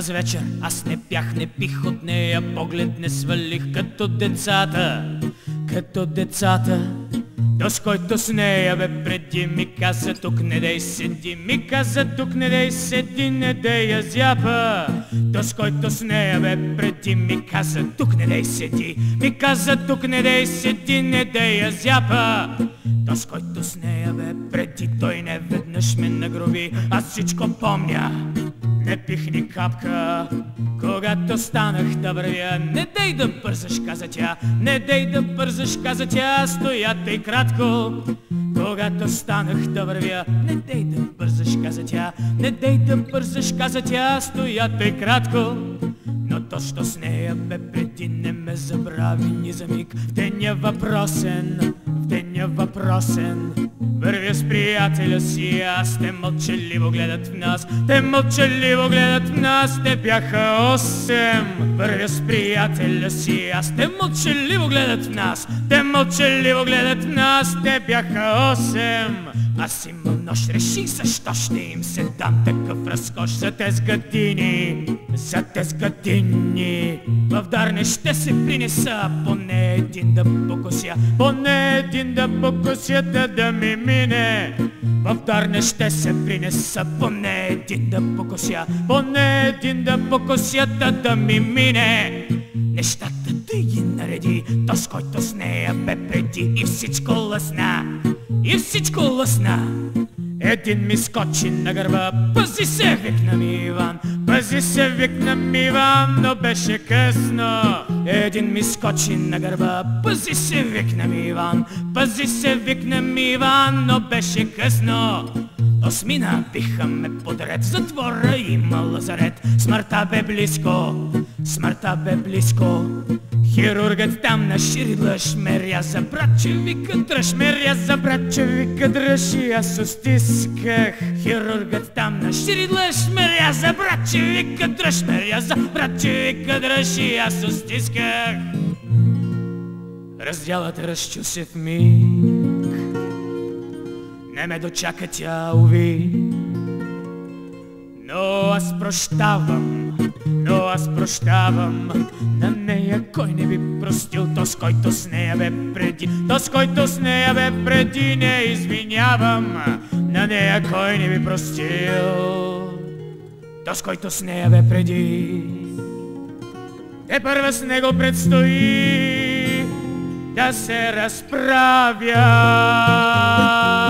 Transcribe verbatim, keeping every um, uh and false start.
Тази вечер аз не пях, не пих от нея, поглед не свалих като децата, като децата. Този, който с нея бе преди, ми каза тук не дей седи, ми каза тук не дей седи, не дей я зяпа. Този, който с нея бе преди, ми каза тук не дей седи, ми каза тук не дей седи, не дей я зяпа. Този, който с нея бе преди, той не веднъж ме нагроби, аз всичко помня. Не пих ни капка, когато станах да вървя. Не дей да бързаш, каза тя, не дей да бързаш, каза тя, стоя тъй кратко. Когато станах да вървя, не дей да бързаш, каза тя, не дей да бързаш, каза тя, стоя тъй кратко. Но точно с нея бе преди, не ме забрави ни за миг. В деня въпросен, в деня въпросен, вървя с приятеля си, аз те мълчаливо гледат в нас, те мълчаливо гледат в нас, те бяха осем. Вървя с приятеля си, аз те мълчаливо гледат в нас, те мълчаливо гледат в нас, те бяха осем. Аз имам нощ, реших защо ще им се дам такъв разкош за тез години, за тез години. В Дарне ще се принеса, поне един да покуся, поне един да покуся, да да ми мине. В Дарне ще се принеса, поне един да покуся, поне един да покуся, да да ми мине. Нещата да ги нареди, този, който с нея бе преди, и всичко лъсна, и всичко лъсна. Един ми скочи на гърба, пази се, викна ми Иван, пази се, викна ми Иван, но беше късно. Един ми скочи на гърба, пази се, викна ми Иван, пази се, викна ми Иван, но беше късно. Осмина биха ме подред, затвора има лазарет, смъртта бе близко, смъртта бе близко. Хирургът там на ширила шмеря за братче, вика дръж, меря за братче, вика дръж, и аз стисках. Хирургът там на ширила шмеря за братче, вика дръж, меря за братче, вика дръж, и аз стисках. Разделът разчу се в миг, не ме дочака тя, уви. Но аз прощавам, но аз прощавам на нея, кой не би простил, този, който с нея бе преди, този, който с нея бе преди, не извинявам. На нея кой не би простил, този, който с нея бе преди. Те първа с него предстои да се разправя.